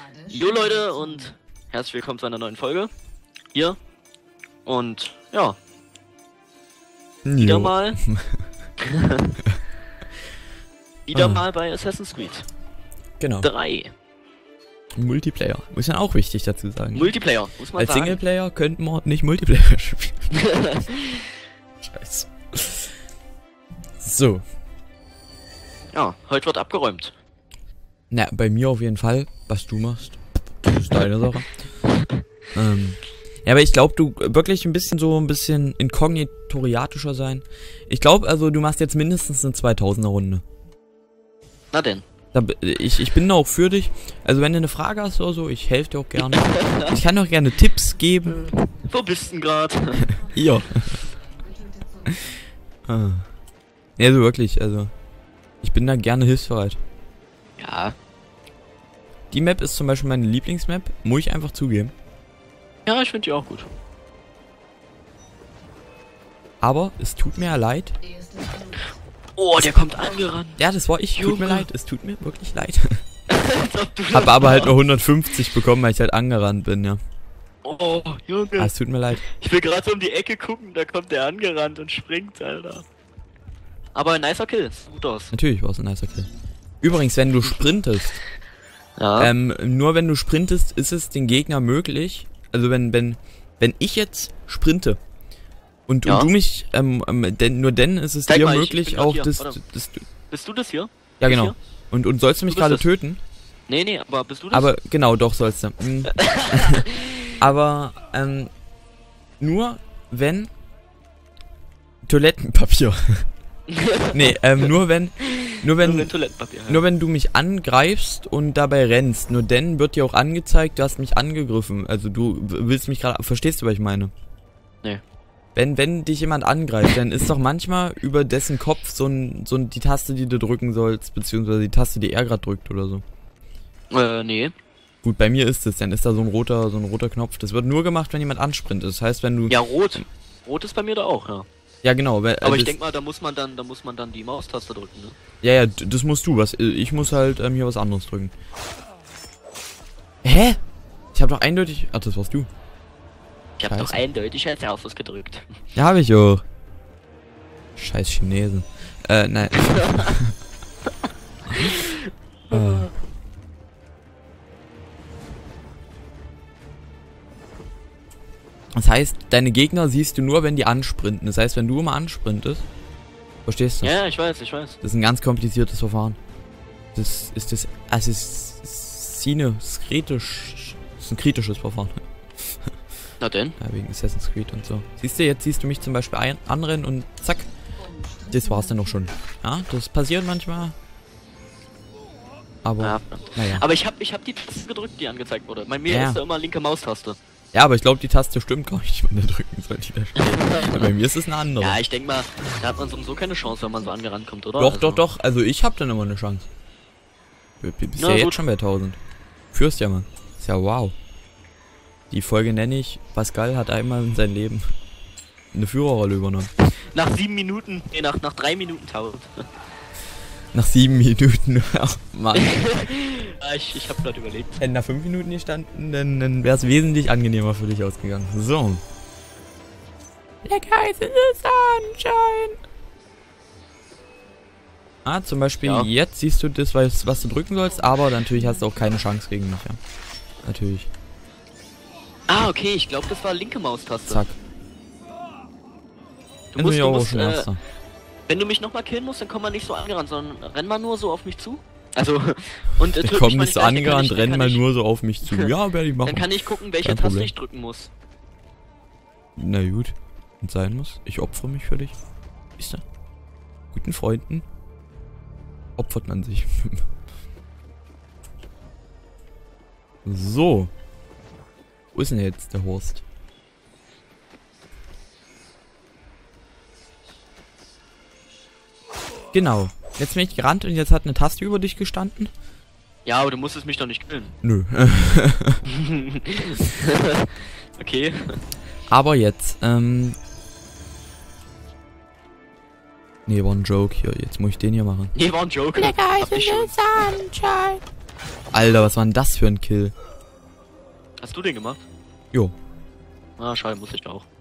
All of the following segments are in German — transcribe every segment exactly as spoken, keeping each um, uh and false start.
Jo Leute und herzlich willkommen zu einer neuen Folge hier und ja, wieder Jo. mal wieder mal bei Assassin's Creed Genau. drei. Multiplayer. Muss man auch wichtig dazu sagen. Multiplayer, muss man Als sagen. Singleplayer könnten wir nicht Multiplayer spielen. Scheiße. So. Ja, heute wird abgeräumt. Na, bei mir auf jeden Fall. Was du machst, das ist deine Sache. ähm, ja, aber ich glaube, du wirklich ein bisschen so ein bisschen inkognitoriatischer sein. Ich glaube, also du machst jetzt mindestens eine zweitausender Runde. Na denn. Da, ich, ich bin da auch für dich. Also wenn du eine Frage hast oder so, ich helfe dir auch gerne. Ich kann auch gerne Tipps geben. Wo bist du denn gerade? Hier. ah. Ja, so wirklich, also. Ich bin da gerne hilfsbereit. Ja. Die Map ist zum Beispiel meine Lieblingsmap, muss ich einfach zugeben. Ja, ich finde die auch gut. Aber es tut mir ja leid. Oh, der kommt angerannt. Ja, das war ich. Tut mir Junge. leid, es tut mir wirklich leid. Als ob du Hab das aber halt nur warst. hundertfünfzig bekommen, weil ich halt angerannt bin, ja. Oh, Junge. Ah, es tut mir leid. Ich will gerade so um die Ecke gucken, da kommt der angerannt und springt, Alter. Aber ein nicer Kill, sieht gut aus. Natürlich war es ein nicer Kill. Übrigens, wenn du sprintest, Ja. ähm, nur wenn du sprintest, ist es den Gegner möglich, also wenn, wenn, wenn ich jetzt sprinte und, Ja. und du mich, ähm, ähm, denn, nur dann ist es Zeig dir mal, ich- ich möglich, bin grad auch hier. das, Warte. das, Bist du das hier? ja Bist genau. hier? Und, und sollst du mich bist gerade das. töten? Nee, nee, aber bist du das? Aber, genau, doch sollst du. Hm. Aber, ähm, nur wenn Toilettenpapier. nee, ähm, nur wenn, nur wenn, Nur Toilettenpapier. Ja. Nur wenn du mich angreifst und dabei rennst, nur dann wird dir auch angezeigt, du hast mich angegriffen. Also du w- willst mich gerade, verstehst du, was ich meine? Nee. Wenn, wenn dich jemand angreift, dann ist doch manchmal über dessen Kopf so ein, so ein, die Taste, die du drücken sollst, beziehungsweise die Taste, die er gerade drückt oder so. Äh, nee. Gut, bei mir ist es, dann ist da so ein roter, so ein roter Knopf. Das wird nur gemacht, wenn jemand ansprintet. Das heißt, wenn du, Ja, rot. Rot ist bei mir da auch, ja. ja genau, weil, Aber äh, ich das, denke mal, da muss man dann, da muss man dann die Maustaste drücken, ne? ja, ja, d- das musst du, was, ich muss halt ähm, hier was anderes drücken. Hä? Ich habe doch eindeutig, ach, das warst du. Ich habe doch Scheiße. eindeutig als erstes gedrückt. Ja, hab ich auch. Scheiß Chinesen. Äh, nein. äh. Das heißt, deine Gegner siehst du nur, wenn die ansprinten. Das heißt, wenn du immer ansprintest, verstehst du? Ja, ja, ich weiß, ich weiß. Das ist ein ganz kompliziertes Verfahren. Das ist das Assassine, kritisch, das ist ein kritisches Verfahren. Na denn? Ja, wegen Assassin's Creed und so. Siehst du, jetzt siehst du mich zum Beispiel ein, anrennen und zack. Das war's dann auch schon. Ja, das passiert manchmal. Aber, Ja. naja. Aber ich habe ich hab die Taste gedrückt, die angezeigt wurde. Bei mir Ja. ist da immer linke Maustaste. Ja, aber ich glaube, die Taste stimmt gar nicht, wenn man da drücken soll, die da steht. Bei mir ist es eine andere. Ja, ich denke mal, da hat man sowieso keine Chance, wenn man so angerannt kommt, oder? doch, Also- doch, doch. Also ich hab dann immer eine Chance. B- b- Bist Na ja jetzt gut. schon bei tausend. Führst ja, Mann. Ist ja wow. Die Folge nenne ich, Pascal hat einmal in seinem Leben eine Führerrolle übernommen. Nach sieben Minuten, nee, nach, nach drei Minuten tausend. Nach sieben Minuten. Ach, Mann. Ja, ich, ich habe gerade überlegt. Hätten nach fünf Minuten gestanden, dann, dann wäre es wesentlich angenehmer für dich ausgegangen. So. Lecker ist es Sunshine. Ah, zum Beispiel Ja. jetzt siehst du das, was, was du drücken sollst, aber natürlich hast du auch keine Chance gegen mich, ja. Natürlich. Ah, okay, ich glaube, das war linke Maustaste. Zack. Du Jetzt musst, bin ich du auch musst schon äh, Erster. wenn du mich nochmal killen musst, dann komm mal nicht so angerannt, sondern renn mal nur so auf mich zu. Also, und äh, Ich töt komm mich mal nicht so gleich, dann kann angerannt, ich- dann renn kann mal ich- nur so auf mich zu. Ja, werde ich machen. Dann kann ich gucken, welche Kein Taste Problem. ich drücken muss. Na gut, wenn's sein muss. Ich opfere mich für dich. Ist da? Guten Freunden opfert man sich. So. Wo ist denn jetzt der Horst? Genau. Jetzt bin ich gerannt und jetzt hat eine Taste über dich gestanden. Ja, aber du musstest mich doch nicht killen. Nö. Okay. Aber jetzt, ähm... Nee, war ein Joke hier. Jetzt muss ich den hier machen. Nee, war ein Joke. Lecker Hab heiße ich schon. Sunshine. Alter, was war denn das für ein Kill? Hast du den gemacht? Jo. Ah, schade, muss ich auch.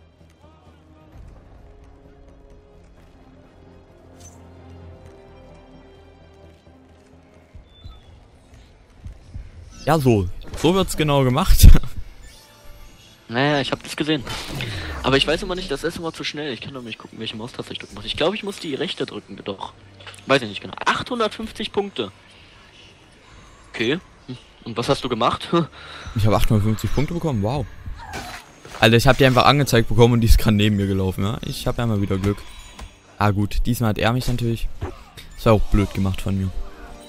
Ja, so. So wird's genau gemacht. Naja, ich habe das gesehen. Aber ich weiß immer nicht, das ist immer zu schnell. Ich kann doch nicht gucken, welche Maustaste ich drücken muss. Ich glaube, ich muss die rechte drücken, doch. Weiß ich nicht genau. achthundertfünfzig Punkte. Okay. Und was hast du gemacht? Ich habe achthundertfünfzig Punkte bekommen, wow. Alter, ich habe die einfach angezeigt bekommen und die ist gerade neben mir gelaufen, ja. Ich habe ja mal wieder Glück. Ah gut, diesmal hat er mich natürlich. Das war auch blöd gemacht von mir.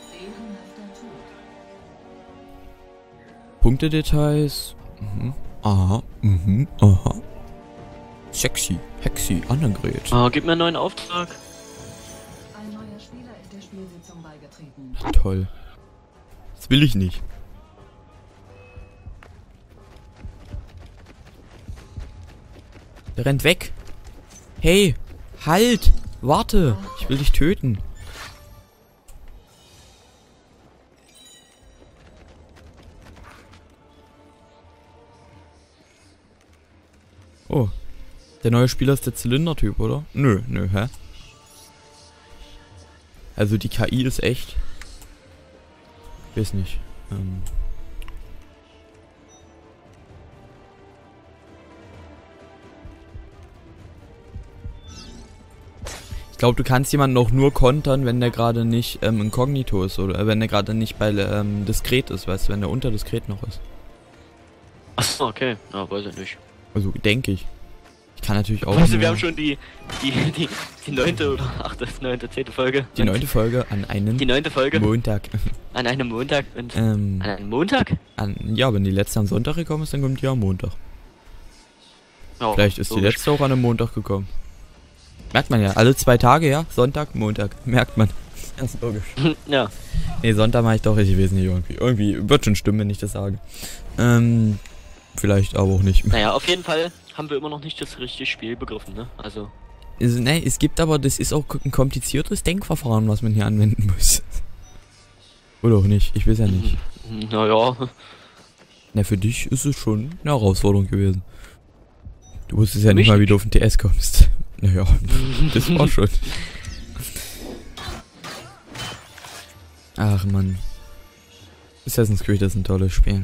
Punktedetails. Mhm. Aha. Mhm. Aha. Sexy. Hexy. Annegret. Ah, gib mir einen neuen Auftrag. Ein neuer Spieler ist der Spielsitzung beigetreten. Toll. Das will ich nicht. Der rennt weg. Hey, halt. Warte. Ich will dich töten. Oh. Der neue Spieler ist der Zylindertyp, oder? Nö, nö, hä? Also die K I ist echt. Ich weiß nicht. Ähm. Ich glaube, du kannst jemanden auch nur kontern, wenn der gerade nicht ähm, inkognito ist oder äh, wenn der gerade nicht bei ähm, diskret ist, weißt du, wenn der unter diskret noch ist. Achso, okay. Ja, weiß ich nicht. Also denke ich. Ich kann natürlich auch. Weißt du, nur wir haben schon die die die die neunte oder achte, neunte, zehnte Folge. die neunte Folge an einem Die neunte Folge Montag. an einem Montag und ähm, an einem Montag? an, ja, wenn die letzte am Sonntag gekommen ist, dann kommt die am Montag. Ja, Vielleicht ist die logisch. letzte auch an einem Montag gekommen. Merkt man ja, alle zwei Tage, ja? Sonntag, Montag. Merkt man. Ganz logisch. Ja. Nee, Sonntag mache ich doch, ich weiß nicht, irgendwie. Irgendwie wird schon stimmen, wenn ich das sage. Ähm, vielleicht aber auch nicht. Naja, auf jeden Fall haben wir immer noch nicht das richtige Spiel begriffen, ne? Also. Es, ne, es gibt aber, das ist auch ein kompliziertes Denkverfahren, was man hier anwenden muss. Oder auch nicht, ich weiß ja nicht. Naja. Na, für dich ist es schon eine Herausforderung gewesen. Du wusstest ja nicht Mich mal, wie nicht. du auf den T S kommst. Naja, das war schon. Ach man. Assassin's Creed ist ein tolles Spiel.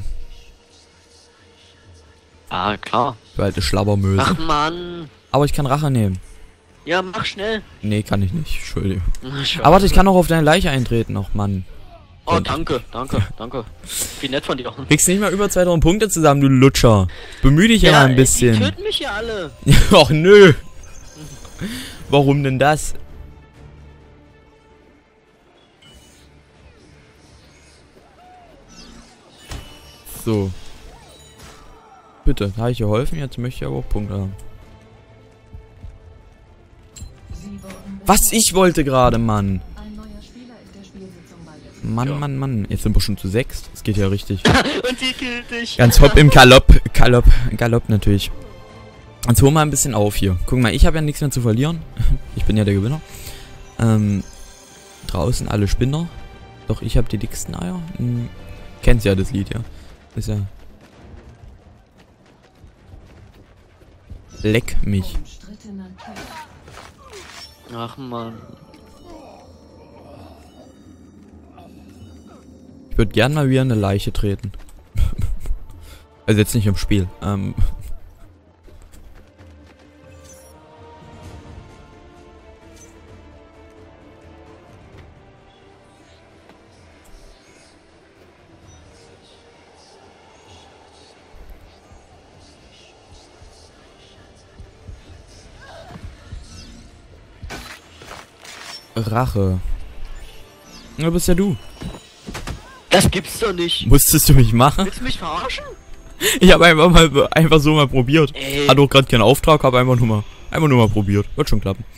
Ah, klar. Du alte Schlabbermöse. Ach Mann. Aber ich kann Rache nehmen. Ja, mach schnell. Nee, kann ich nicht. Entschuldigung. Na, schau. Aber warte, ich kann auch auf deine Leiche eintreten. Och Mann. Oh, danke, danke, danke. Wie nett von dir. Kriegst nicht mal über zweitausend Punkte zusammen, du Lutscher. Bemühe dich ja, mal ein Die bisschen. töten mich ja alle. Och nö. Warum denn das? So. Bitte, habe ich geholfen? Jetzt möchte ich aber auch Punkte haben. Was ich wollte gerade, Mann. Ein neuer Spieler ist der Spielsitzung beigetreten. Mann, Ja. Mann, Mann. Jetzt sind wir schon zu sechs. Das geht ja richtig. Und die killt dich. Ganz hopp im Galopp. Galopp. Galopp natürlich. Jetzt holen wir ein bisschen auf hier. Guck mal, ich habe ja nichts mehr zu verlieren. Ich bin ja der Gewinner. Ähm, draußen alle Spinner. Doch ich habe die dicksten Eier. Hm, kennst ja das Lied, ja. Ist ja... Leck mich. Umstrittener Kill. Ach Mann. Ich würde gern mal wieder eine Leiche treten. Also jetzt nicht im Spiel. Ähm... Rache. Ja, bist ja du. Das gibt's doch nicht. Musstest du mich machen? Willst du mich verarschen? Ich habe einfach mal einfach so mal probiert. Ey. Hat auch gerade keinen Auftrag, habe einfach nur mal einfach nur mal probiert. Wird schon klappen.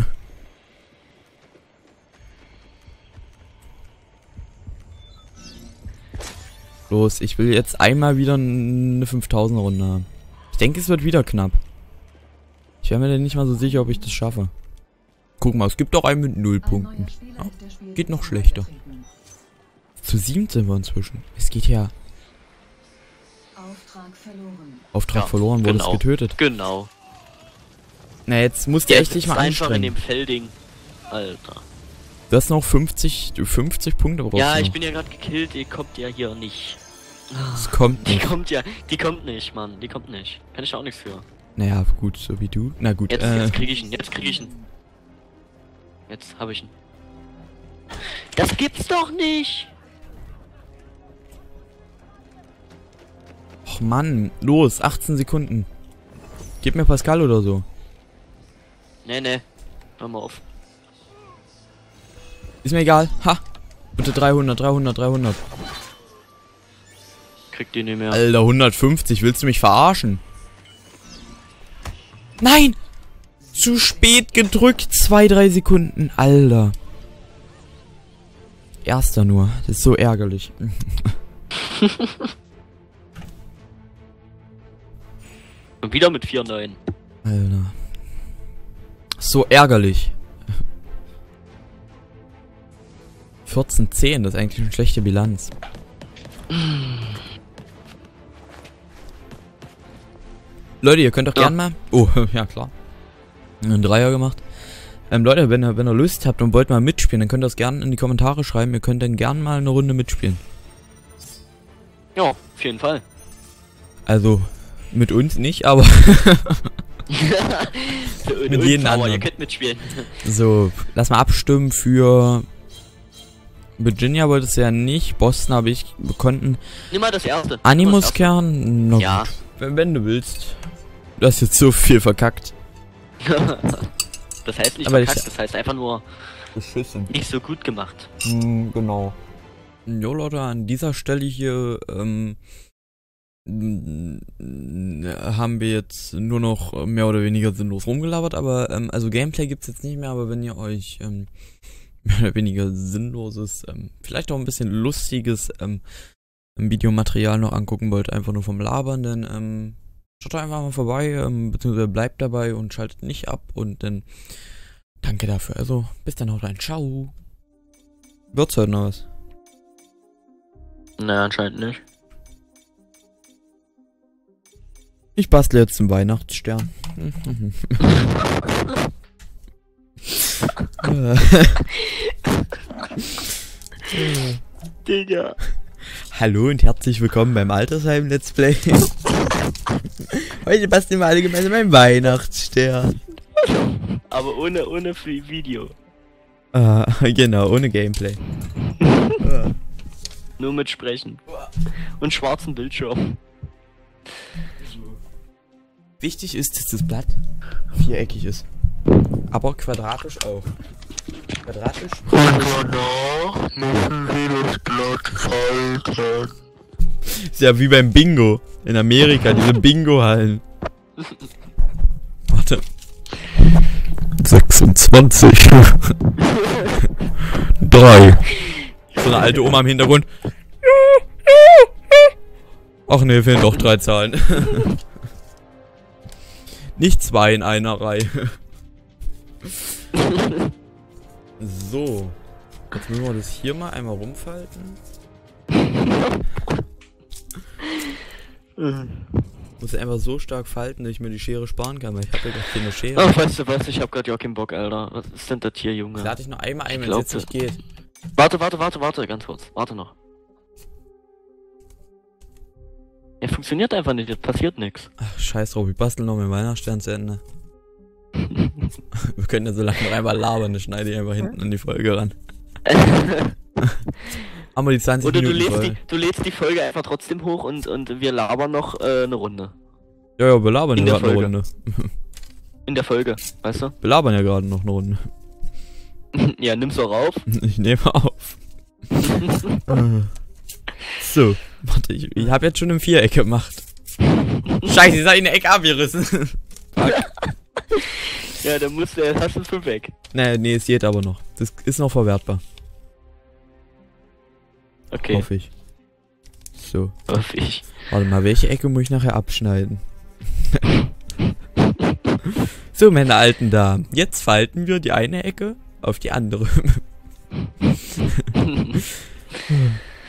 Los, ich will jetzt einmal wieder eine fünftausender Runde haben. Ich denke, es wird wieder knapp. Ich wäre mir denn nicht mal so sicher, ob ich das schaffe. Guck mal, es gibt auch einen mit null Ein Punkten. neuer Spieler Ja, ist der Spielsitzung geht noch schlechter. beigetreten. Zu sieben sind wir inzwischen. Es geht ja. Auftrag verloren. Auftrag Ja, verloren, wurde genau. es getötet. Genau. Na, jetzt musst du Der echt dich sitzt mal einfach in anstrengen. dem Felding. Alter. Du hast noch fünfzig, fünfzig Punkte brauchst Ja, du ich noch. bin ja gerade gekillt, die kommt ja hier nicht. Es kommt Die nicht. kommt ja, die kommt nicht, Mann, die kommt nicht. Kann ich auch nichts für. Naja, gut, so wie du. Na gut, Jetzt, äh. jetzt krieg ich ihn, jetzt krieg ich ihn. Jetzt hab ich ihn. Das gibt's doch nicht! Och Mann, los, achtzehn Sekunden. Gib mir Pascal oder so. Nee, nee. Hör mal auf. Ist mir egal. Ha! Bitte dreihundert, dreihundert, dreihundert. Krieg die nicht mehr. Alter, hundertfünfzig, willst du mich verarschen? Nein! Zu spät gedrückt, zwei, drei Sekunden, Alter. Erster nur, das ist so ärgerlich. Und wieder mit vier neun. Alter. So ärgerlich. vierzehn zehn, das ist eigentlich eine schlechte Bilanz. Leute, ihr könnt doch Ja. gern mal... Oh, ja klar. Einen Dreier gemacht. Ähm, Leute, wenn ihr, wenn ihr Lust habt und wollt mal mitspielen, dann könnt ihr das gerne in die Kommentare schreiben. Ihr könnt dann gern mal eine Runde mitspielen. Ja, auf jeden Fall. Also, mit uns nicht, aber Mit Mit jedem aber anderen. ihr könnt mitspielen. so, lass mal abstimmen für... Virginia wollte es ja nicht, Boston habe ich, wir konnten... Nimm mal das erste. Animuskern? No, Ja. gut. Wenn, wenn du willst. Du hast jetzt so viel verkackt. Das heißt nicht Aber verkackt, ich- das heißt einfach nur Beschissen. nicht so gut gemacht. Mm, genau. Jo Leute, an dieser Stelle hier ähm, mm, haben wir jetzt nur noch mehr oder weniger sinnlos rumgelabert, aber ähm, also Gameplay gibt's jetzt nicht mehr, aber wenn ihr euch ähm, mehr oder weniger sinnloses, ähm, vielleicht auch ein bisschen lustiges ähm, Videomaterial noch angucken wollt, einfach nur vom Labern, dann ähm, schaut einfach mal vorbei, ähm, beziehungsweise bleibt dabei und schaltet nicht ab und dann danke dafür. Also, bis dann, haut rein. Ciao. Wird's heute noch was? Naja, anscheinend nicht. Ich bastle jetzt einen Weihnachtsstern. Digga. Hallo und herzlich willkommen beim Altersheim Let's Play. Heute basteln wir alle gemeinsam einen Weihnachtsstern. Aber ohne, ohne Free Video. Äh, genau, ohne Gameplay. äh. Nur mit Sprechen. Und schwarzen Bildschirm. Wichtig ist, dass das Blatt viereckig ist. Aber quadratisch auch. Quadratisch? danach müssen wir das Blatt falten. Ist ja wie beim Bingo. In Amerika, diese Bingo-Hallen. Warte. sechsundzwanzig. drei. So eine alte Oma im Hintergrund. Ach ne, fehlen doch drei Zahlen. Nicht zwei in einer Reihe. So. Jetzt müssen wir das hier mal einmal rumfalten. Muss einfach so stark falten, dass ich mir die Schere sparen kann, weil ich habe ja gar keine Schere. Ach, weißt du was, ich hab grad ja keinen Bock, Alter. Was ist denn das hier, Junge? Lade ich noch einmal ein, Ich wenn es jetzt glaub, nicht geht. Warte, warte, warte, warte, ganz kurz. Warte noch. Ja, funktioniert einfach nicht, jetzt passiert nichts. Ach, scheiß drauf, ich bastel noch mit Weihnachtsstern zu Ende. Wir können ja so lange noch einmal labern, dann schneide ich einfach hinten an die Folge ran. Haben wir die zwanzig Oder du Minuten lädst, voll. die, du lädst die Folge einfach trotzdem hoch und, und wir labern noch äh, eine Runde. Ja, ja, wir labern In ja der gerade eine Folge. Runde. In der Folge, weißt du? Wir labern ja gerade noch eine Runde. Ja, nimm's auch rauf. Ich nehme auf. So, warte, ich, ich habe jetzt schon ein Viereck gemacht. Scheiße, jetzt hab ich eine Ecke abgerissen. Ja, dann musst du, jetzt hast du fünf weg. Nee, nee, es geht aber noch. Das ist noch verwertbar. Okay, Hoffe ich. So, hoffe ich. warte mal, welche Ecke muss ich nachher abschneiden? So, meine alten Damen. Jetzt falten wir die eine Ecke auf die andere.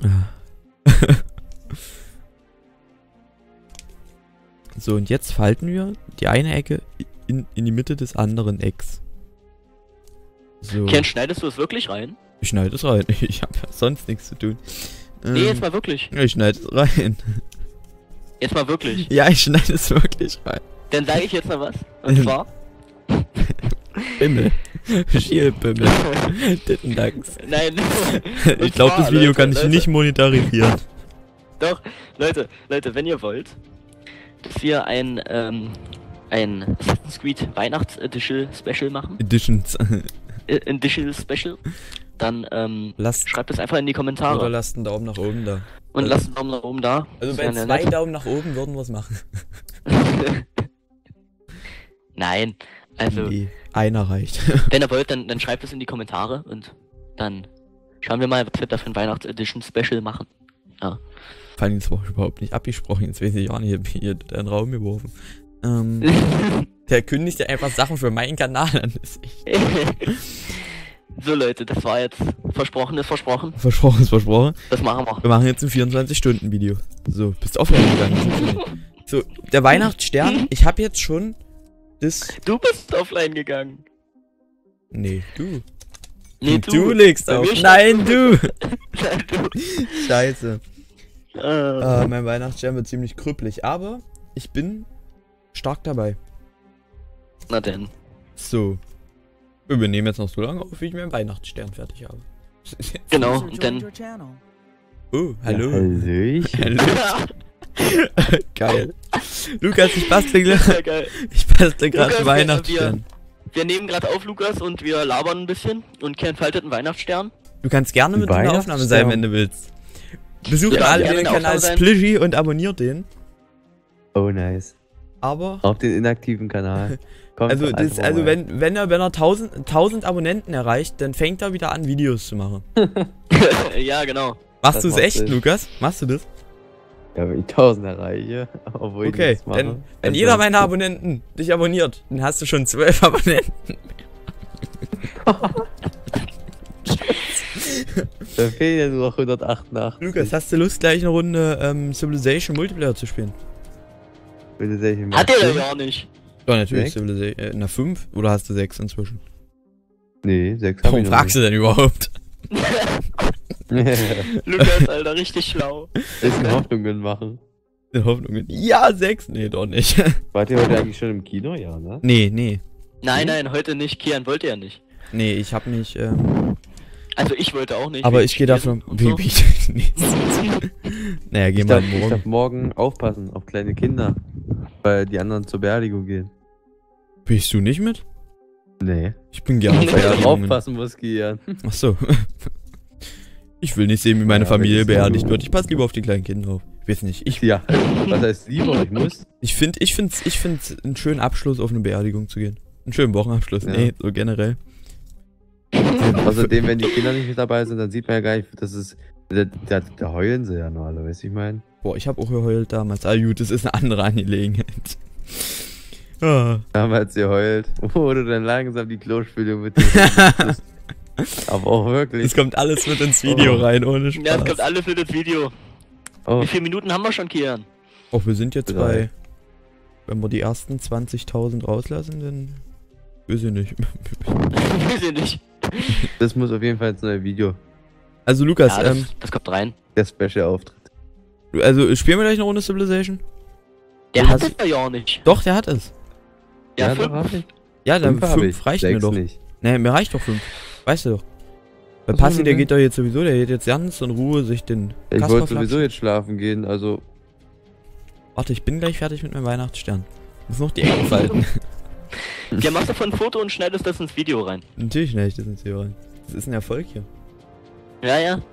So, und jetzt falten wir die eine Ecke in, in die Mitte des anderen Ecks. So. Ken, schneidest du es wirklich rein? Ich schneide es rein. Ich habe ja sonst nichts zu tun. Ähm, Nee, jetzt mal wirklich. Ich schneide es rein. Jetzt mal wirklich. Ja, ich schneide es wirklich rein. Dann sage ich jetzt mal was. Und zwar. Bimmel. Schielbimmel. Dittendachs. Nein. Ich Und glaube, zwar, das Video Leute, kann ich Leute, nicht monetarisieren. Doch, Leute, Leute, wenn ihr wollt, dass wir ein, ähm, ein Assassin's Creed Weihnachts-Edition Special machen, Editions. äh, Edition Special, dann ähm, Lasst schreibt es einfach in die oder Kommentare lasst einen Daumen nach oben da. und lasst einen Daumen nach oben da. Also Das bei wäre ja zwei nett. Daumen nach oben würden wir es machen. Nein, also Nee, einer reicht. wenn ihr wollt, dann, dann schreibt es in die Kommentare und dann schauen wir mal, was wir da für ein Weihnachts-Edition Special machen. Ja. Fand ich zwar überhaupt nicht abgesprochen, jetzt weiß ich auch nicht, wie ihr da in den Raum geworfen. Ähm, der kündigt ja einfach Sachen für meinen Kanal an. Das ist echt So Leute, das war jetzt versprochen ist versprochen. versprochen ist versprochen. Das machen wir. Wir machen jetzt ein vierundzwanzig-Stunden-Video. So, bist offline gegangen. So, der Weihnachtsstern, ich habe jetzt schon das... Du bist offline gegangen. Nee, du. Nee, du. du. legst Bei auf. mir stand Nein, du. Nein, du. Scheiße. Äh, Äh, mein Weihnachtsstern wird ziemlich krüppelig, aber ich bin stark dabei. Na denn. So. Wir nehmen jetzt noch so lange auf, wie ich meinen Weihnachtsstern fertig habe. Genau, und dann. Oh, hallo. Ja, Hallöchen. Hallo. Geil. Lukas, ich bastle Das ist gerade ja geil. ich bastle gerade Lukas, einen Weihnachtsstern. Wir nehmen gerade auf, Lukas, und wir labern ein bisschen und Ken faltet einen Weihnachtsstern. Du kannst gerne mit in der Aufnahme sein, wenn du willst. Besucht Ja, alle gerne den in der Kanal Aufnahme sein. Splishy und abonniert den. Oh, nice. Aber, Auf den inaktiven Kanal. Kommt also, einfach das, also mal. wenn, wenn er, wenn er tausend, tausend Abonnenten erreicht, dann fängt er wieder an, Videos zu machen. Ja, genau. Machst Das du es macht echt, Sinn. Lukas? Machst du das? Ja, wenn ich tausend erreiche, obwohl ich Okay, nichts mache. wenn, wenn dann jeder soll- meiner Abonnenten dich abonniert, dann hast du schon zwölf Abonnenten. Da fehlen ja nur noch hundertachtundachtzig. Lukas, hast du Lust, gleich eine Runde ähm, Civilization Multiplayer zu spielen? Bitte sehr viel mehr. Hat er ja nicht. Ja, natürlich, Sechs? Civilization. Äh, na, fünf? Oder hast du sechs inzwischen? Nee, sechs hab Warum ich noch fragst du denn überhaupt? nicht. Lukas, Alter, richtig schlau. Bisschen Hoffnungen machen. In Hoffnung. Ja, sechs? Nee, doch nicht. Wart ihr heute eigentlich schon im Kino? Ja, ne? nee, nee. Nein, nein, heute nicht. Kian wollte ja nicht. Nee, ich hab mich, ähm, Also ich wollte auch nicht. aber wegen ich gehe Spielen davon. und Wie, so. wie, nee. Naja, geh Ich mal darf, ich morgen. darf morgen aufpassen auf kleine Kinder. Weil die anderen zur Beerdigung gehen. Bist du nicht mit? Nee. Ich bin gerne auf Nee, Weil ich Beerdigungen. aufpassen muss, Kian. Ach so. Ich will nicht sehen, wie meine Ja, wenn Familie ich- beerdigt wird. Ich passe lieber auf die kleinen Kinder auf. Ich weiß nicht. Ich, Ja. Was heißt lieber? Ich muss. ich finde, ich finde, ich finde einen schönen Abschluss auf eine Beerdigung zu gehen. Einen schönen Wochenabschluss. Ja. Nee, so generell. Außerdem, wenn die Kinder nicht mit dabei sind, dann sieht man ja gar nicht, dass es. Da, da, da heulen sie ja normalerweise, weißt du, ich meine. Boah, ich habe auch geheult damals. Ah gut, das ist eine andere Angelegenheit. Ah. Damals geheult, wo du dann langsam die Klospülung mit. Aber auch wirklich. Es kommt alles mit ins Video Oh. rein, ohne Spaß. Ja, es kommt alles für das Video. Oh, Wie viele Minuten haben wir schon, Kian? Auch wir sind jetzt Drei. bei... Wenn wir die ersten zwanzigtausend rauslassen, dann... Weiß ich nicht. Weiß ich nicht. das muss auf jeden Fall ins neue Video. Also Lukas, Ja, das, ähm... das kommt rein. Der Special-Auftritt. du- Also spielen wir gleich eine Runde Civilization? Der Du hat hast- das ja nicht. Doch, der hat es. Ja, doch, fünf. hab ich. Ja, dann Fünf hab fünf ich. reicht mir Sechs doch. nicht. Nee, mir reicht doch fünf. Weißt du doch. Bei Ach so, Passi, der okay. geht doch jetzt sowieso, der geht jetzt ganz in Ruhe sich den Ich Kasper wollte sowieso flachsen. jetzt schlafen gehen, also. Warte, ich bin gleich fertig mit meinem Weihnachtsstern. Muss noch die Ecken falten. Ja, machst du von ein Foto und schneidest das ins Video rein. Natürlich schneide ich das ins Video rein. Das ist ein Erfolg hier. Ja, ja.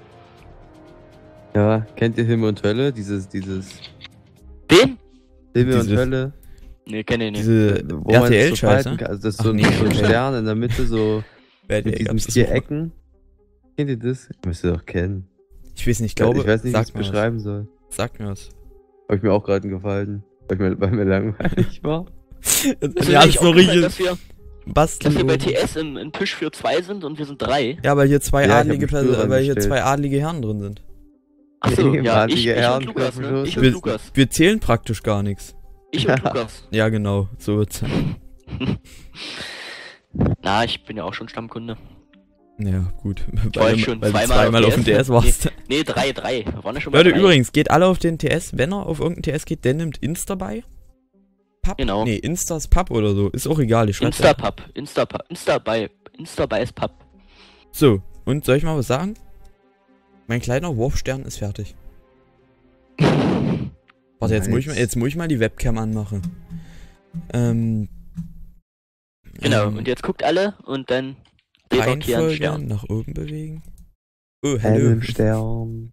Ja, kennt ihr Himmel und Hölle? Dieses, dieses. Den? Himmel und Dieses- Hölle. Nee, kenn ich nicht. Diese Wo man R T so L-Scheiße. falten kann. Also das ist Ach so, ein, nee, so ein okay. Stern in der Mitte, so R T L mit diesen gab's das vier mal. Ecken. Kennt ihr das? Müsst ihr doch kennen. Ich weiß nicht, ich glaube, ich weiß nicht, wie ich es sag mir was. beschreiben soll. Sag mir was. Hab ich mir auch gerade gefallen. Weil, ich mir, weil mir langweilig war. Ist ja, mir das ist eigentlich so aufgefallen, richtig dass wir, basteln. dass wir bei oben. T S in, in Pisch für zwei sind und wir sind drei. Ja, weil hier zwei Ja, ich hab adlige einen Pla- Stuhl weil hier reingestellt. zwei adlige Herren drin sind. Achso, ja, Ehemalige ich, ich und Herren Lukas, treffen ne? Schluss. Ich und Wir, Lukas. wir zählen praktisch gar nichts. Ich und Lukas. Ja, genau, so wird's. Na, ich bin ja auch schon Stammkunde. Ja, gut. war Weil, ich du- schon weil du zweimal zweimal auf auf dem D D S. S warst. Nee, drei, drei. Wir waren ja schon mal Leute, drei. übrigens, geht alle auf den T S. Wenn er auf irgendeinen T S geht, der nimmt Insta bei. Pub? Genau. Nee, Instas Pub oder so. Ist auch egal, ich schreibe Instapub. Instapub. Insta bei. Insta bei ist Pub. So, und soll ich mal was sagen? Mein kleiner Wurfstern ist fertig. Warte, jetzt, muss ich mal, Nice. jetzt muss ich mal die Webcam anmachen. Ähm. Genau. ähm, Und jetzt guckt alle und dann seht ihr hier einen Reihenfolge Stern. nach oben bewegen. Oh, hallo. Stern.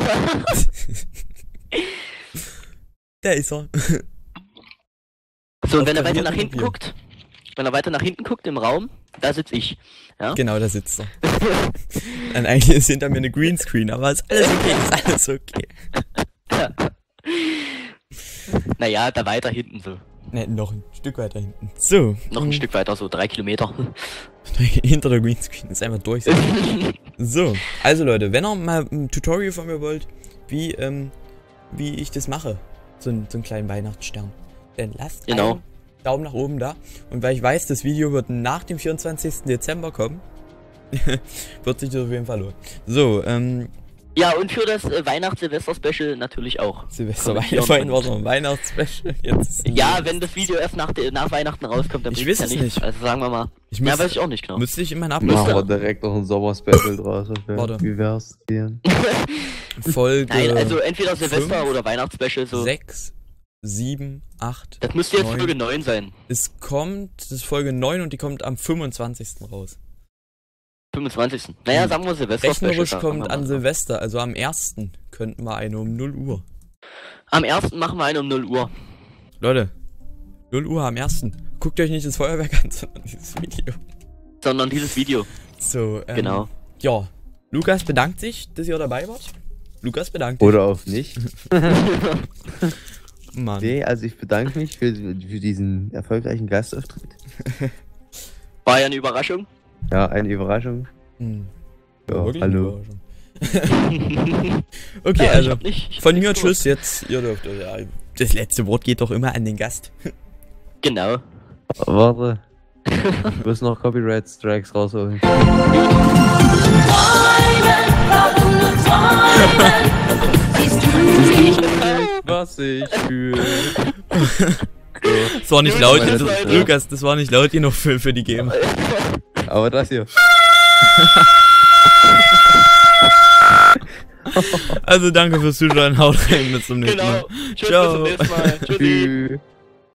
Da ist er. So, und wenn er Auf weiter der nach hinten Papier. guckt, wenn er weiter nach hinten guckt im Raum, da sitze ich. Ja? Genau, da sitzt er. Und eigentlich ist hinter mir eine Greenscreen, aber ist alles okay, ist alles okay. Naja, da weiter hinten so. Ne, noch ein Stück weiter hinten. So. Noch ein mm, Stück weiter, so drei Kilometer. Hinter der Greenscreen, ist einfach durch. So, also Leute, wenn ihr mal ein Tutorial von mir wollt, wie, ähm, wie ich das mache, so, ein, so einen kleinen Weihnachtsstern, dann lasst Genau. einen Daumen nach oben da. Und weil ich weiß, das Video wird nach dem vierundzwanzigsten Dezember kommen, wird sich das auf jeden Fall lohnen. So, ähm, Ja, und für das äh, Weihnachts-Silvester-Special natürlich auch. Silvester, Kommentieren vorhin war und- so ein Weihnachtsspecial, jetzt. Ja, wenn das Video erst nach, de- nach Weihnachten rauskommt, dann Ich bringt's weiß ja es nichts. nicht. Also sagen wir mal. Ich Ja, müsste, weiß ich auch nicht genau. müsste ich in meinen Machen Ablauf wir direkt noch ein Sommer-Special draus. Okay? Warte. Wie wär's dir? Folge Nein, also entweder Silvester fünf, oder Weihnachtsspecial so. sechs, sieben, acht. Das müsste jetzt neun. Folge neun sein. Es kommt, das ist Folge neun und die kommt am fünfundzwanzigsten raus. fünfundzwanzigsten Naja, sagen wir Silvester-Special. Rechnerisch sagen kommt wir an mal. Silvester, also am ersten könnten wir eine um null Uhr. Am ersten machen wir eine um null Uhr. Leute, null Uhr am ersten. Guckt euch nicht das Feuerwerk an, sondern dieses Video. Sondern dieses Video. So, ähm, Genau. Ja, Lukas bedankt sich, dass ihr dabei wart. Lukas bedankt sich. Oder auch nicht. Mann. Nee, also ich bedanke mich für, für diesen erfolgreichen Gastauftritt. War ja eine Überraschung. Ja, eine Überraschung. Hm. Ja, Wirklich hallo. eine okay, Ja, ich also hab nicht, ich hab von nichts mir gewusst. tschüss jetzt. Ihr dürft, ja, das letzte Wort geht doch immer an den Gast. Genau. Warte. Ich muss noch Copyright-Strikes rausholen. Was ich fühle. Das war nicht Gut, laut, meine das, Leute. Lukas, das war nicht laut genug für, für die Game. Aber das hier. Also danke fürs Zuschauen, haut rein, bis zum nächsten Mal. Genau. Tschüss, Ciao. bis zum nächsten Mal. Tschüssi. Tschüss.